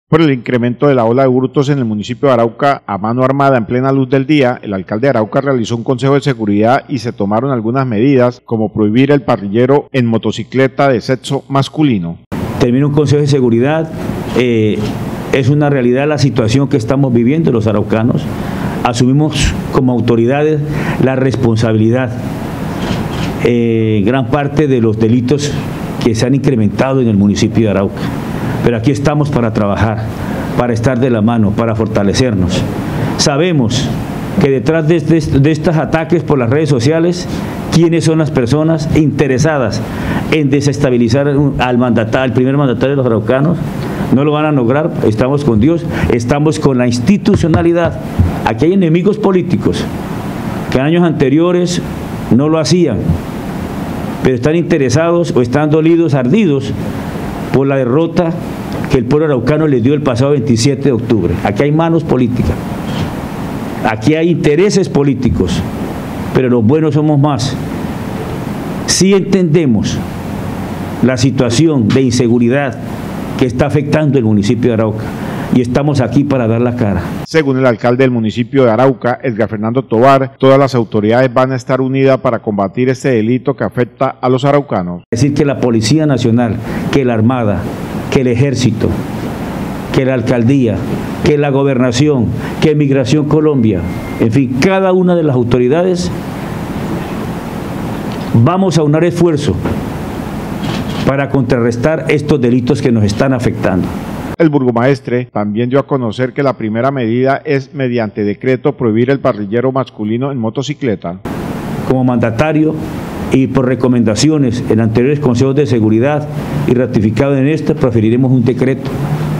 Por el incremento de la ola de hurtos en el municipio de Arauca a mano armada en plena luz del día, el alcalde de Arauca realizó un consejo de seguridad y se tomaron algunas medidas como prohibir el parrillero en motocicleta de sexo masculino. Termina un consejo de seguridad, es una realidad la situación que estamos viviendo los araucanos. Asumimos como autoridades la responsabilidad. Gran parte de los delitos que se han incrementado en el municipio de Arauca. Pero aquí estamos para trabajar, para estar de la mano, para fortalecernos. Sabemos que detrás de estos ataques por las redes sociales, quiénes son las personas interesadas en desestabilizar al primer mandatario de los araucanos. No lo van a lograr, estamos con Dios, estamos con la institucionalidad. Aquí hay enemigos políticos que en años anteriores no lo hacían, pero están interesados o están dolidos, ardidos por la derrota que el pueblo araucano les dio el pasado 27 de octubre. Aquí hay manos políticas, aquí hay intereses políticos, pero los buenos somos más. Sí entendemos la situación de inseguridad que está afectando el municipio de Arauca y estamos aquí para dar la cara. Según el alcalde del municipio de Arauca, Edgar Fernando Tovar, todas las autoridades van a estar unidas para combatir este delito que afecta a los araucanos. Es decir, que la Policía Nacional, que la Armada, que el Ejército, que la Alcaldía, que la Gobernación, que Migración Colombia, en fin, cada una de las autoridades vamos a unar esfuerzo para contrarrestar estos delitos que nos están afectando. El burgomaestre también dio a conocer que la primera medida es mediante decreto prohibir el parrillero masculino en motocicleta. Como mandatario y por recomendaciones en anteriores consejos de seguridad y ratificado en este, preferiremos un decreto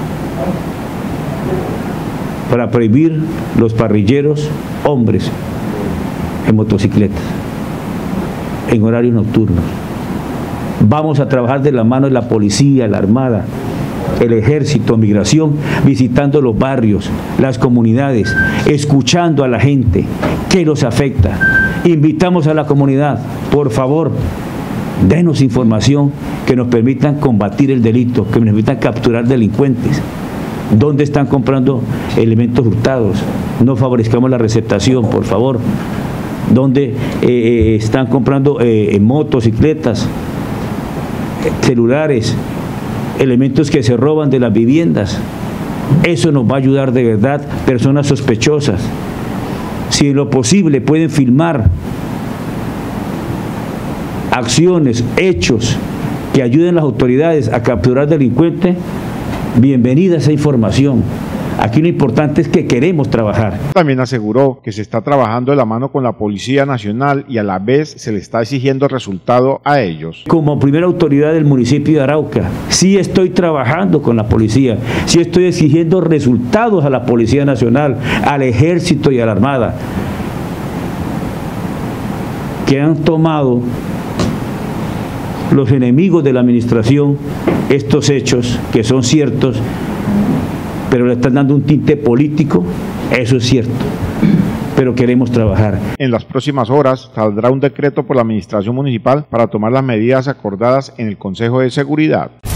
para prohibir los parrilleros hombres en motocicletas, en horarios nocturnos. Vamos a trabajar de la mano de la policía, la Armada, el Ejército, Migración, visitando los barrios, las comunidades, escuchando a la gente, qué los afecta. Invitamos a la comunidad, por favor, denos información que nos permitan combatir el delito, que nos permitan capturar delincuentes. ¿Dónde están comprando elementos hurtados? No favorezcamos la receptación, por favor. ¿Dónde están comprando motocicletas, celulares, elementos que se roban de las viviendas? Eso nos va a ayudar de verdad. Personas sospechosas, si en lo posible pueden filmar acciones, hechos que ayuden a las autoridades a capturar delincuentes, bienvenida esa información. Aquí lo importante es que queremos trabajar. También aseguró que se está trabajando de la mano con la Policía Nacional y a la vez se le está exigiendo resultado a ellos. Como primera autoridad del municipio de Arauca, sí estoy trabajando con la policía, sí estoy exigiendo resultados a la Policía Nacional, al Ejército y a la Armada, que han tomado los enemigos de la administración estos hechos que son ciertos, pero le están dando un tinte político. Eso es cierto, pero queremos trabajar. En las próximas horas saldrá un decreto por la administración municipal para tomar las medidas acordadas en el Consejo de Seguridad.